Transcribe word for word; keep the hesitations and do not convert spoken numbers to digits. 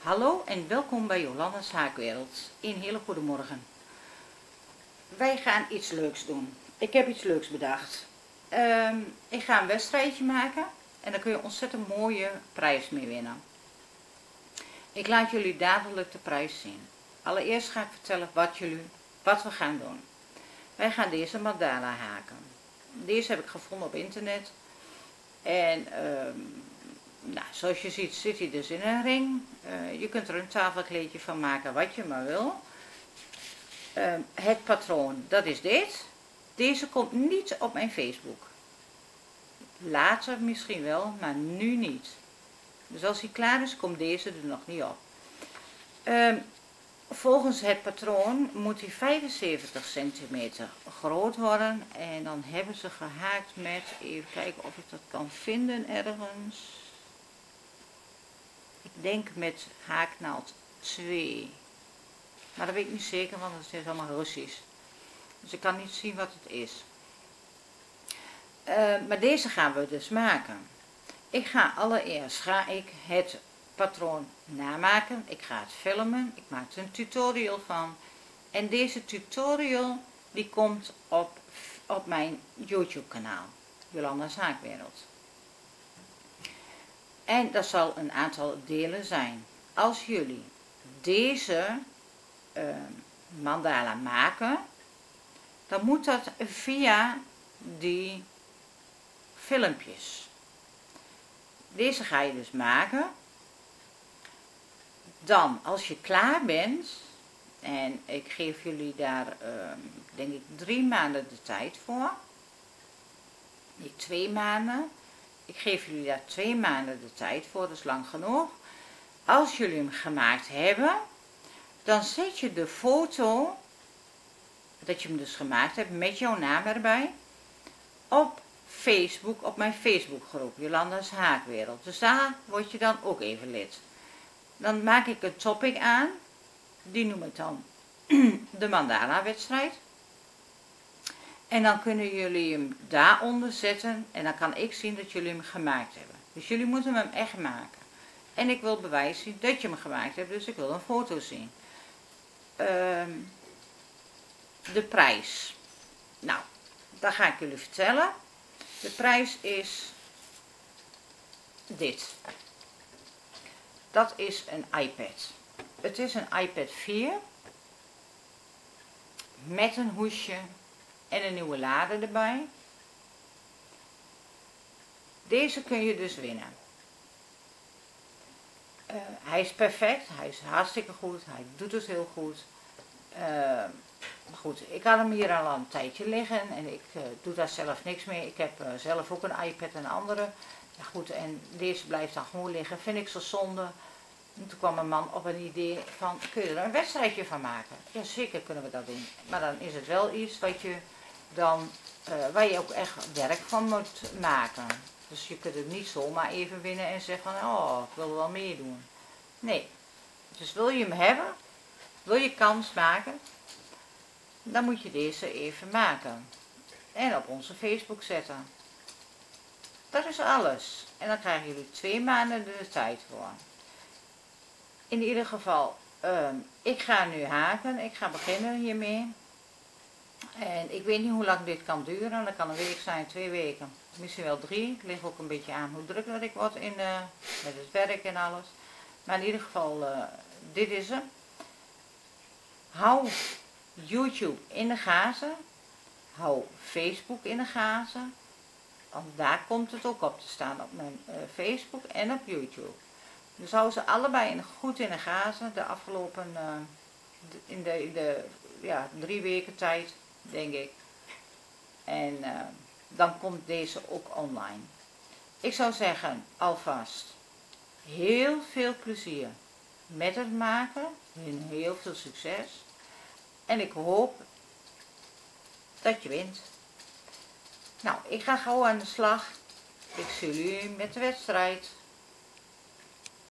Hallo en welkom bij Jolanda's Haakwereld. Een hele goede morgen. Wij gaan iets leuks doen. Ik heb iets leuks bedacht. Um, ik ga een wedstrijdje maken en daar kun je ontzettend mooie prijs mee winnen. Ik laat jullie dadelijk de prijs zien. Allereerst ga ik vertellen wat, jullie, wat we gaan doen. Wij gaan deze mandala haken. Deze heb ik gevonden op internet. En um, nou, zoals je ziet zit hij dus in een ring. Uh, je kunt er een tafelkleedje van maken wat je maar wil. Uh, het patroon, dat is dit. Deze komt niet op mijn Facebook. Later misschien wel, maar nu niet. Dus als hij klaar is, komt deze er nog niet op. Uh, volgens het patroon moet hij vijfenzeventig centimeter groot worden. En dan hebben ze gehaakt met, even kijken of ik dat kan vinden ergens. Ik denk met haaknaald twee. Maar dat weet ik niet zeker, want het is allemaal Russisch. Dus ik kan niet zien wat het is. Uh, maar deze gaan we dus maken. Ik ga allereerst ga ik het patroon namaken. Ik ga het filmen. Ik maak er een tutorial van. En deze tutorial die komt op, op mijn YouTube kanaal. Jolanda's Haakwereld. En dat zal een aantal delen zijn. Als jullie deze uh, mandala maken, dan moet dat via die filmpjes. Deze ga je dus maken. Dan, als je klaar bent, en ik geef jullie daar, uh, denk ik, drie maanden de tijd voor. Niet twee maanden. Ik geef jullie daar twee maanden de tijd voor, dat is lang genoeg. Als jullie hem gemaakt hebben, dan zet je de foto, dat je hem dus gemaakt hebt, met jouw naam erbij, op Facebook, op mijn Facebookgroep, Jolanda's Haakwereld. Dus daar word je dan ook even lid. Dan maak ik een topic aan, die noem ik dan de mandala wedstrijd. En dan kunnen jullie hem daaronder zetten en dan kan ik zien dat jullie hem gemaakt hebben. Dus jullie moeten hem echt maken. En ik wil bewijzen dat je hem gemaakt hebt, dus ik wil een foto zien. Uh, de prijs. Nou, dat ga ik jullie vertellen. De prijs is dit. Dat is een iPad. Het is een iPad vier met een hoesje en een nieuwe lade erbij. Deze kun je dus winnen. Uh, hij is perfect, hij is hartstikke goed, hij doet het heel goed. Uh, goed, ik had hem hier al een tijdje liggen en ik uh, doe daar zelf niks mee. Ik heb uh, zelf ook een iPad en een andere. Ja, goed, en deze blijft dan gewoon liggen, vind ik zo zonde. En toen kwam een man op een idee van, kun je er een wedstrijdje van maken? Ja, zeker kunnen we dat doen. Maar dan is het wel iets wat je dan, uh, waar je ook echt werk van moet maken. Dus je kunt het niet zomaar even winnen en zeggen van, oh, ik wil er wel meedoen. Nee. Dus wil je hem hebben, wil je kans maken, dan moet je deze even maken. En op onze Facebook zetten. Dat is alles. En dan krijgen jullie twee maanden de tijd voor. In ieder geval, uh, ik ga nu haken. Ik ga beginnen hiermee. En ik weet niet hoe lang dit kan duren. Dat kan een week zijn, twee weken. Misschien wel drie. Het ligt ook een beetje aan hoe druk dat ik word in, uh, met het werk en alles. Maar in ieder geval, uh, dit is hem. Hou YouTube in de gaten. Hou Facebook in de gaten. Want daar komt het ook op te staan op mijn uh, Facebook en op YouTube. Dus hou ze allebei goed in de gaten. De afgelopen, uh, in de, in de ja, drie weken tijd, denk ik. En uh, dan komt deze ook online. Ik zou zeggen, alvast heel veel plezier met het maken. En heel veel succes. En ik hoop dat je wint. Nou, ik ga gauw aan de slag. Ik zie jullie met de wedstrijd.